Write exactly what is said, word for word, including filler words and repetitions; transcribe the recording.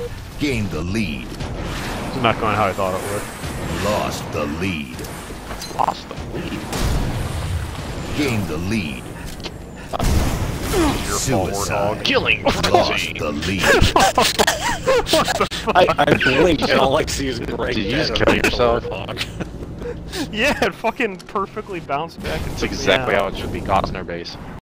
Gained the lead. It's not going how I thought it would. Lost the lead. Lost the lead. Gained the lead. Your fault, Warthog. Killing Lost frenzy. the lead. What the fuck? I, I blinked and all I see is Greg. Did you dead just on kill the yourself? Warthog. Yeah, it fucking perfectly bounced back and That's took me exactly out. how it should be. God's in our base.